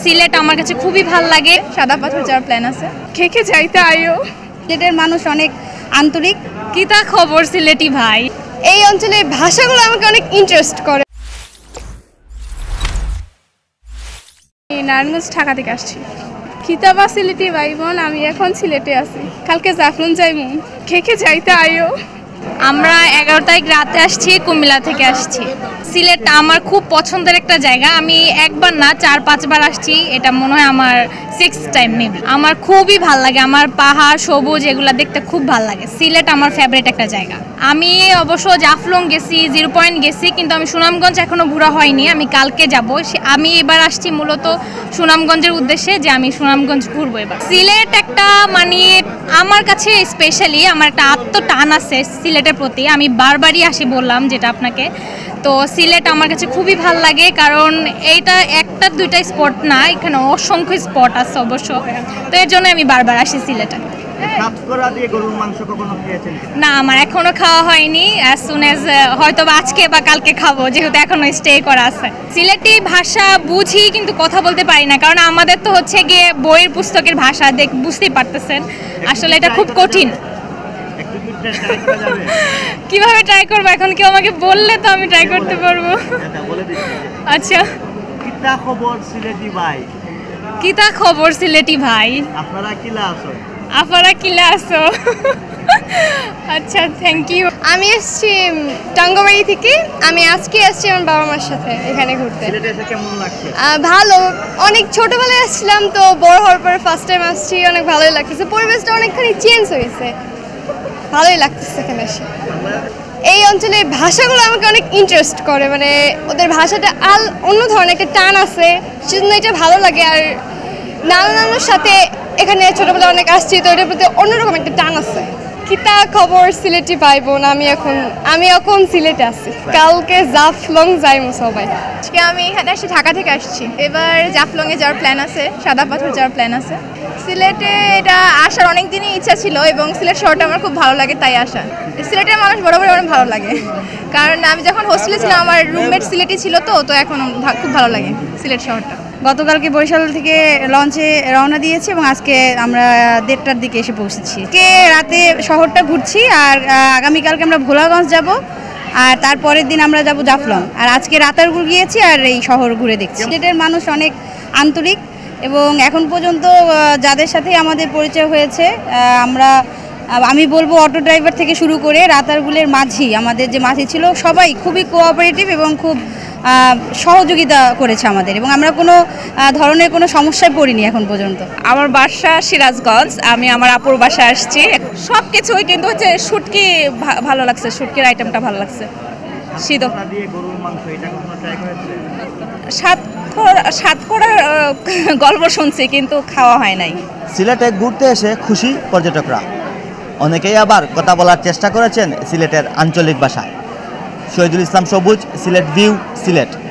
সিলেট আমার কাছে খুবই ভালো লাগে। সাদা পাথর যাওয়ার প্ল্যান আছে। খেকে যাইতে আইও। সিলেটের মানুষ অনেক আন্তরিক। কিতা খবর সিলেটি ভাই? এই অঞ্চলের ভাষাগুলো আমাকে অনেক ইন্টারেস্ট করে। নারায়ণগঞ্জ ঢাকা থেকে আসছি। খিতাবা সিলেটি ভাই বোন, আমি এখন সিলেটে আছি। কালকে জাফলং যাইমু। খেকে যাইতে আইও। আমরা 11 তারিখ রাতে আসছি, কুমিল্লা থেকে আসছি। সিলেট আমার খুব পছন্দের একটা জায়গা। আমি একবার না 4-5 বার আসছি। এটা মনে হয় আমার 6th টাইম মেবি। আমার খুবই ভাল লাগে। আমার পাহাড় সবুজ এগুলা দেখতে খুব ভাল লাগে। সিলেট আমার ফেভারিট একটা জায়গা। আমি অবশ্য জাফলং গেছি, 0 পয়েন্ট গেছি, কিন্তু আমি সুনামগঞ্জ এখনো ঘোরা হয়নি। আমি কালকে যাব। আমি এবার আসছি মূলত সুনামগঞ্জের উদ্দেশ্যে, যে আমি সুনামগঞ্জ ঘুরবো এবার। সিলেট একটা মানে আমার কাছে স্পেশালি আমার একটা আত্মটান আছে সিলেটের প্রতি। আমি বারবারই আসি, বললাম যেটা আপনাকে। তো সিলেট আমার কাছে খুবই ভাল লাগে, কারণ এইটা একটা দুইটা স্পট না, এখানে অসংখ্য স্পট আছে অবশ্য। তো এর জন্য আমি বারবার আসি সিলেটে। না, আমার এখনো খাওয়া হয়নি। অ্যাজ সুন অ্যাজ হয়তো বা আজকে বা কালকে খাবো, যেহেতু এখনো স্টে করা আছে। সিলেটি ভাষা বুঝি, কিন্তু কথা বলতে পারি না, কারণ আমাদের তো হচ্ছে গিয়ে বইয়ের পুস্তকের ভাষা, বুঝতেই পারতেছেন। আসলে এটা খুব কঠিন। কিভাবে ট্রাই করবো? এখন কেউ আমাকে বললে তো আমি ট্রাই করতে পারবো। আচ্ছা, কিতা খবর সিলেটি ভাই? কিতা খবর সিলেটি ভাই? আপনারা কিলা আছো? আপনারা কিলা আছো? আচ্ছা, থ্যাংক ইউ। আমি এসেছি টাঙ্গাবাড়ি থেকে। আমি আজকে আসছি আমার বাবা মার সাথে এখানে ঘুরতে। সিলেটে এসে কেমন লাগছে? ভালো। অনেক ছোটবেলায় আসছিলাম, তো বড় হওয়ার পরে ফার্স্ট টাইম আসছি। অনেক ভালোই লাগতেছে। পরিবেশটা অনেকখানি চেঞ্জ হয়েছে। ভালোই লাগতেছে এখানে এসে। এই অঞ্চলের ভাষাগুলো আমাকে অনেক ইন্টারেস্ট করে। মানে ওদের ভাষাটা অন্য ধরনের একটা টান আছে, সেজন্য এটা ভালো লাগে। আর নানার সাথে এখানে ছোটবেলায় অনেক আসছি, তো এটার প্রতি অন্যরকম একটা টান আছে। কিতা খবর সিলেটি ভাই বোন, আমি এখন সিলেটে আছি। কালকে জাফলং যাইমু সবাই। আজকে আমি এখানে এসে ঢাকা থেকে আসছি। এবার জাফলংয়ে যাওয়ার প্ল্যান আছে, সাদা পাথর যাওয়ার প্ল্যান আছে। সিলেটে এটা আসার অনেক দিনই ইচ্ছা ছিল, এবং সিলেট শহরটা আমার খুব ভালো লাগে, তাই আসা। সিলেটের মানুষ বরাবরই অনেক ভালো লাগে, কারণ আমি যখন হোস্টেলে ছিলাম আমার রুমমেট সিলেটি ছিল, তো এখন খুব ভালো লাগে সিলেট শহরটা। গতকালকে বরিশাল থেকে লঞ্চে রওনা দিয়েছি এবং আজকে আমরা 1:30টার দিকে এসে পৌঁছেছি। আজকে রাতে শহরটা ঘুরছি, আর আগামীকালকে আমরা ভোলাগঞ্জ যাব, আর তারপরের দিন আমরা যাব জাফলং। আর আজকে রাতারগুল গিয়েছি, আর এই শহর ঘুরে দেখছি। সিলেটের মানুষ অনেক আন্তরিক, এবং এখন পর্যন্ত যাদের সাথে আমাদের পরিচয় হয়েছে, আমি বলবো অটো ড্রাইভার থেকে শুরু করে রাতারগুলের মাঝি, আমাদের যে মাঝি ছিল, সবাই খুবই কোঅপারেটিভ এবং খুব সহযোগিতা করেছে আমাদের, এবং আমরা কোনো ধরনের কোনো সমস্যায় পড়িনি এখন পর্যন্ত। আমার বাসা সিরাজগঞ্জ। আমি আমার আপুর বাসা আসছি। সব কিছুই কিন্তু হচ্ছে শুটকি ভালো লাগছে, শুটকির আইটেমটা ভালো লাগছে। সিদ্ধ দিয়ে গরুর মাংস, এটা কখনো ট্রাই করেছেন? সাতকড়ার গল্প শুনছি, কিন্তু খাওয়া হয় নাই। সিলেটে ঘুরতে এসে খুশি পর্যটকরা। অনেকেই আবার কথা বলার চেষ্টা করেছেন সিলেটের আঞ্চলিক ভাষায়। শহীদুল ইসলাম সবুজ, সিলেট ভিউ, সিলেট।